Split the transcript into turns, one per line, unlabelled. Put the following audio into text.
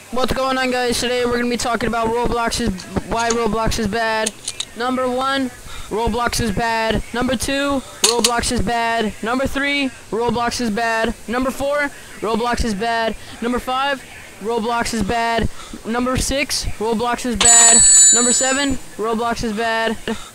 What's going on, guys? Today we're gonna be talking about why Roblox is bad. Number 1, Roblox is bad. Number 2, Roblox is bad. Number 3, Roblox is bad. Number 4, Roblox is bad. Number 5, Roblox is bad. Number 6, Roblox is bad. Number 7, Roblox is bad.